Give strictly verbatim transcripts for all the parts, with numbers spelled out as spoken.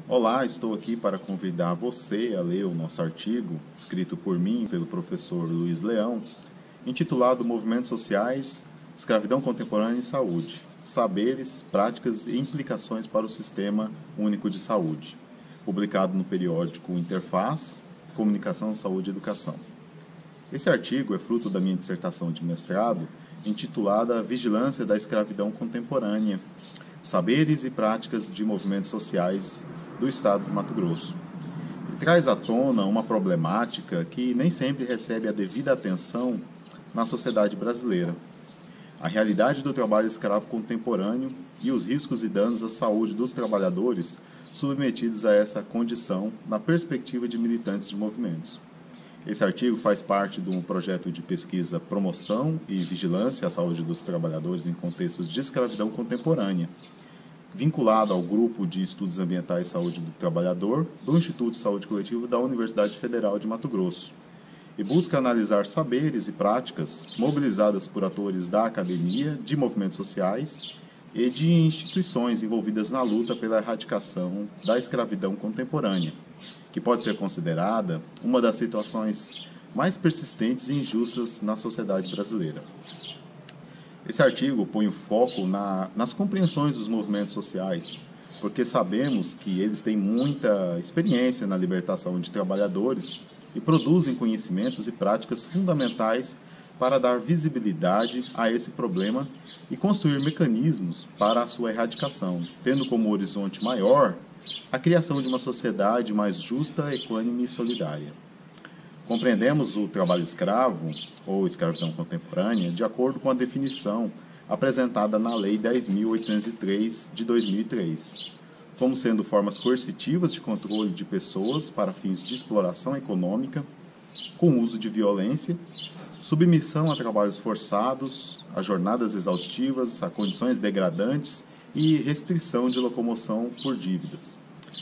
Olá, estou aqui para convidar você a ler o nosso artigo, escrito por mim e pelo professor Luiz Leão, intitulado Movimentos Sociais, Escravidão Contemporânea e Saúde, Saberes, Práticas e Implicações para o Sistema Único de Saúde, publicado no periódico Interfaz, Comunicação, Saúde e Educação. Esse artigo é fruto da minha dissertação de mestrado, intitulada Vigilância da Escravidão Contemporânea, Saberes e Práticas de Movimentos Sociais do Estado do Mato Grosso. Ele traz à tona uma problemática que nem sempre recebe a devida atenção na sociedade brasileira. A realidade do trabalho escravo contemporâneo e os riscos e danos à saúde dos trabalhadores submetidos a essa condição na perspectiva de militantes de movimentos. Esse artigo faz parte de um projeto de pesquisa Promoção e Vigilância à Saúde dos Trabalhadores em Contextos de Escravidão Contemporânea, vinculado ao Grupo de Estudos Ambientais e Saúde do Trabalhador do Instituto de Saúde Coletiva da Universidade Federal de Mato Grosso, e busca analisar saberes e práticas mobilizadas por atores da academia, de movimentos sociais e de instituições envolvidas na luta pela erradicação da escravidão contemporânea, que pode ser considerada uma das situações mais persistentes e injustas na sociedade brasileira. Esse artigo põe o foco na, nas compreensões dos movimentos sociais, porque sabemos que eles têm muita experiência na libertação de trabalhadores e produzem conhecimentos e práticas fundamentais para dar visibilidade a esse problema e construir mecanismos para a sua erradicação, tendo como horizonte maior a criação de uma sociedade mais justa, equânime e solidária. Compreendemos o trabalho escravo, ou escravidão contemporânea, de acordo com a definição apresentada na Lei dez mil oitocentos e três, de dois mil e três, como sendo formas coercitivas de controle de pessoas para fins de exploração econômica, com uso de violência, submissão a trabalhos forçados, a jornadas exaustivas, a condições degradantes e restrição de locomoção por dívidas.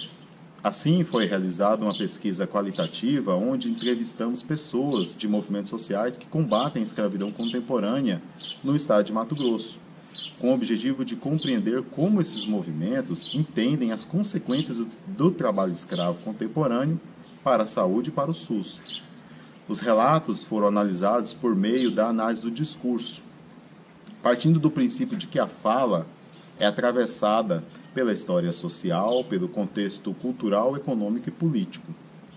Assim, foi realizada uma pesquisa qualitativa onde entrevistamos pessoas de movimentos sociais que combatem a escravidão contemporânea no estado de Mato Grosso, com o objetivo de compreender como esses movimentos entendem as consequências do, do trabalho escravo contemporâneo para a saúde e para o SUS. Os relatos foram analisados por meio da análise do discurso, partindo do princípio de que a fala é atravessada pela história social, pelo contexto cultural, econômico e político.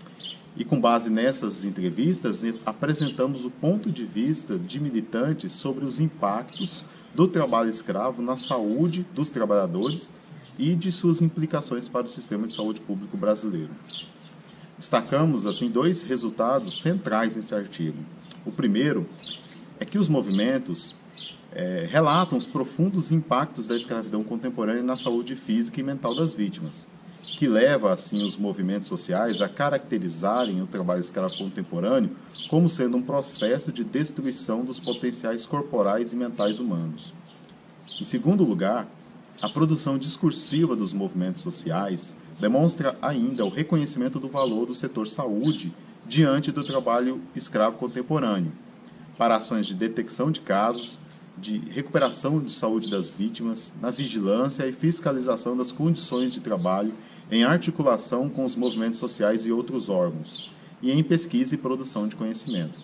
E com base nessas entrevistas, apresentamos o ponto de vista de militantes sobre os impactos do trabalho escravo na saúde dos trabalhadores e de suas implicações para o sistema de saúde público brasileiro. Destacamos, assim, dois resultados centrais nesse artigo. O primeiro é que os movimentos É, relatam os profundos impactos da escravidão contemporânea na saúde física e mental das vítimas, que leva, assim, os movimentos sociais a caracterizarem o trabalho escravo contemporâneo como sendo um processo de destruição dos potenciais corporais e mentais humanos. Em segundo lugar, a produção discursiva dos movimentos sociais demonstra ainda o reconhecimento do valor do setor saúde diante do trabalho escravo contemporâneo, para ações de detecção de casos, de recuperação de saúde das vítimas, na vigilância e fiscalização das condições de trabalho, em articulação com os movimentos sociais e outros órgãos, e em pesquisa e produção de conhecimento.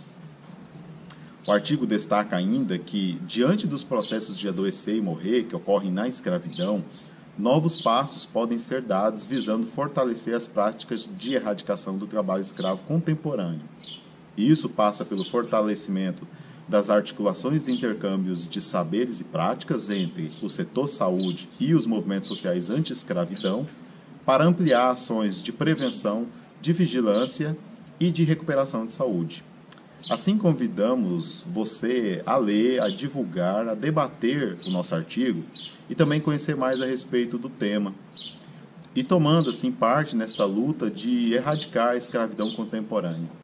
O artigo destaca ainda que, diante dos processos de adoecer e morrer que ocorrem na escravidão, novos passos podem ser dados visando fortalecer as práticas de erradicação do trabalho escravo contemporâneo. E isso passa pelo fortalecimento das articulações de intercâmbios de saberes e práticas entre o setor saúde e os movimentos sociais anti-escravidão, para ampliar ações de prevenção, de vigilância e de recuperação de saúde. Assim, convidamos você a ler, a divulgar, a debater o nosso artigo e também conhecer mais a respeito do tema, e tomando, assim, parte nesta luta de erradicar a escravidão contemporânea.